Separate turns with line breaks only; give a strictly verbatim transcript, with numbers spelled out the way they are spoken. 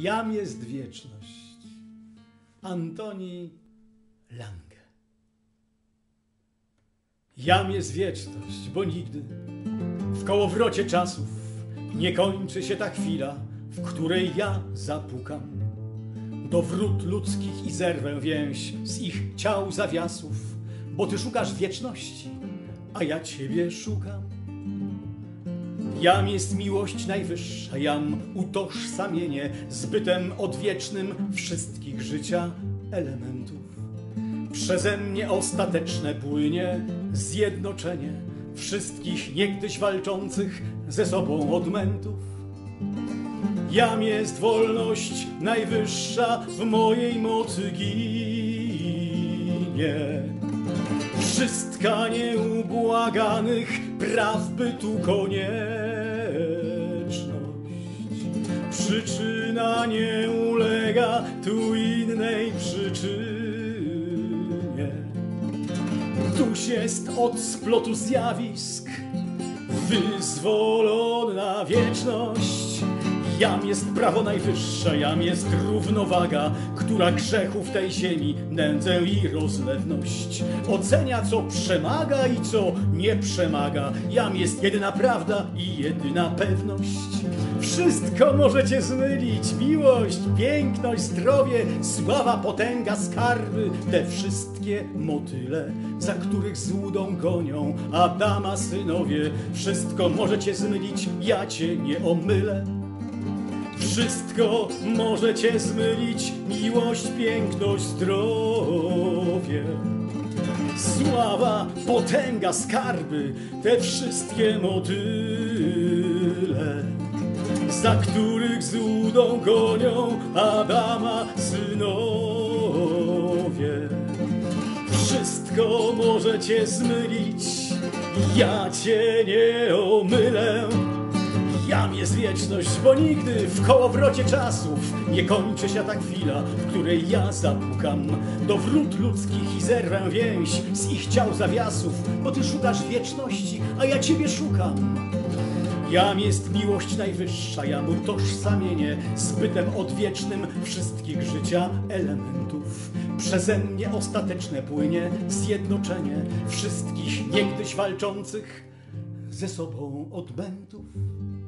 jam jest wieczność. Antoni Lange. Jam jest wieczność, bo nigdy w kołowrocie czasów nie kończy się ta chwila, w której ja zapukam do wrót ludzkich i zerwę więź z ich ciał zawiasów, bo ty szukasz wieczności, a ja ciebie szukam. Jam jest miłość najwyższa, jam utożsamienie z bytem odwiecznym wszystkich życia elementów. Przeze mnie ostateczne płynie zjednoczenie wszystkich niegdyś walczących ze sobą odmętów. Jam jest wolność najwyższa, w mojej mocy ginie wszystka nieubłaganych praw bytu konieczność. Przyczyna nie ulega tu innej przyczynie. Tuż jest od splotu zjawisk wyzwolona wieczność. Jam jest prawo najwyższe, jam jest równowaga, która grzechu w tej ziemi, nędzę i rozlewność ocenia, co przemaga i co nie przemaga. Jam jest jedyna prawda i jedyna pewność. Wszystko możecie zmylić, miłość, piękność, zdrowie, sława, potęga, skarby, te wszystkie motyle, za których złudą gonią Adama synowie. Wszystko możecie zmylić, ja cię nie omylę. Wszystko możecie zmylić, miłość, piękność, zdrowie, sława, potęga, skarby, te wszystkie motyle, za których złudą gonią Adama synowie. Wszystko możecie zmylić, ja cię nie omylę. Jam jest wieczność, bo nigdy w kołowrocie czasów nie kończy się ta chwila, w której ja zapukam do wrót ludzkich i zerwę więź z ich ciał zawiasów, bo ty szukasz wieczności, a ja ciebie szukam. Jam jest miłość najwyższa, jam utożsamienie z bytem odwiecznym wszystkich życia elementów. Przeze mnie ostateczne płynie zjednoczenie wszystkich niegdyś walczących ze sobą odmętów.